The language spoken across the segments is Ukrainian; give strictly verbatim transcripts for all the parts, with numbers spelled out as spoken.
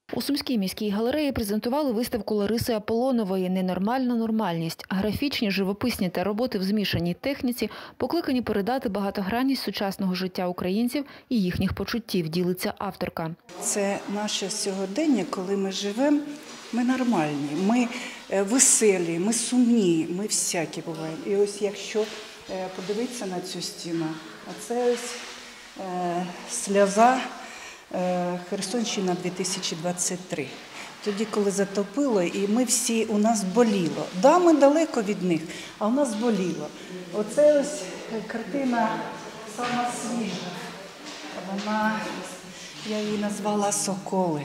У Сумській міській галереї презентували виставку Лариси Аполонової «Ненормальна нормальність». Графічні, живописні та роботи в змішаній техніці покликані передати багатогранність сучасного життя українців і їхніх почуттів, ділиться авторка. Це наше сьогодення, коли ми живемо, ми нормальні, ми веселі, ми сумні, ми всякі буваємо. І ось якщо подивитися на цю стіну, це ось е, сльоза Херсонщина дві тисячі двадцять три. Тоді, коли затопило, і ми всі, у нас боліло. Да, ми далеко від них, а у нас боліло. Оце ось картина сама свіжа. Вона, я її назвала «Соколи».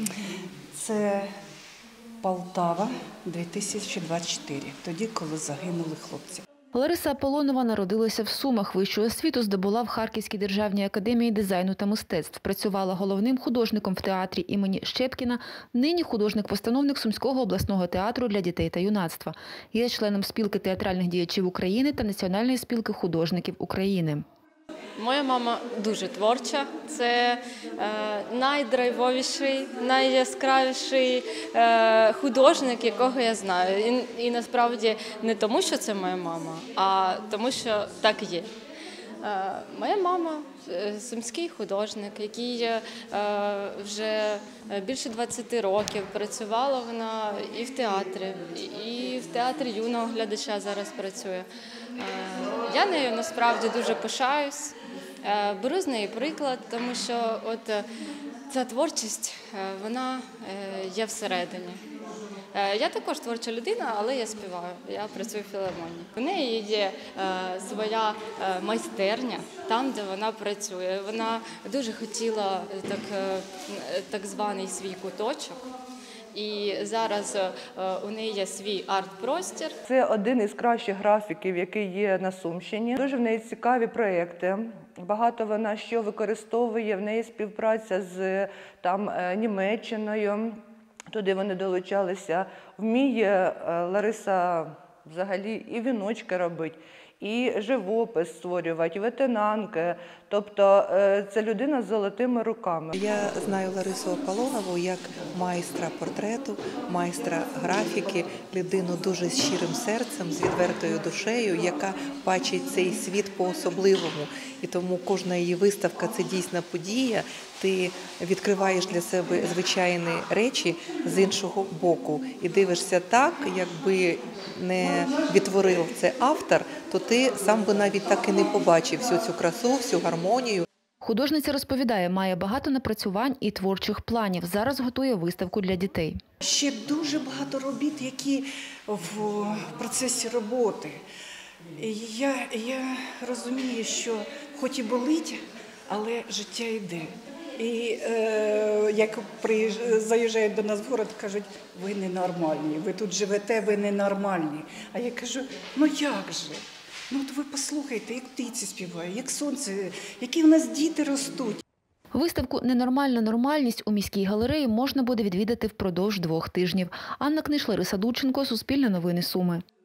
Це Полтава, дві тисячі двадцять чотири, тоді, коли загинули хлопці. Лариса Аполонова народилася в Сумах, вищу освіту здобула в Харківській державній академії дизайну та мистецтв. Працювала головним художником в театрі імені Щепкіна, нині художник-постановник Сумського обласного театру для дітей та юнацтва. Є членом спілки театральних діячів України та Національної спілки художників України. Моя мама дуже творча, це е, найдрайвовіший, найяскравіший е, художник, якого я знаю. І, і насправді не тому, що це моя мама, а тому, що так є. Е, моя мама – сумський художник, який е, вже більше двадцяти років працювала вона і в театрі, і в театрі юного глядача зараз працює. Е, я нею насправді дуже пишаюсь. Беру з неї приклад, тому що от ця творчість, вона є всередині. Я також творча людина, але я співаю, я працюю в філармонії. У неї є своя майстерня, там, де вона працює. Вона дуже хотіла так, так званий свій куточок. І зараз у неї є свій арт-простір. Це один із кращих графіків, який є на Сумщині. Дуже в неї цікаві проєкти. Багато вона що використовує, в неї співпраця з там, Німеччиною. Туди вони долучалися. Вміє Лариса взагалі і віночки робити, і живопис створювати, ветенанки. Тобто це людина з золотими руками. Я знаю Ларису Аполонову як майстра портрету, майстра графіки, людину дуже з щирим серцем, з відвертою душею, яка бачить цей світ по-особливому. І тому кожна її виставка – це дійсна подія. Ти відкриваєш для себе звичайні речі з іншого боку і дивишся так, якби не відтворив це автор, то ти сам би навіть так і не побачив всю цю красу, всю гармонію. Художниця розповідає, має багато напрацювань і творчих планів. Зараз готує виставку для дітей. Ще дуже багато робіт, які в процесі роботи. Я, я розумію, що хоч і болить, але життя йде. І е, як заїжджають до нас в город, кажуть, ви ненормальні, ви тут живете, ви ненормальні. А я кажу, ну як же? Ну от ви послухайте, як птиці співають, як сонце, які в нас діти ростуть. Виставку «Ненормальна нормальність» у міській галереї можна буде відвідати впродовж двох тижнів. Анна Книш, Лариса Дудченко, Суспільне новини Суми.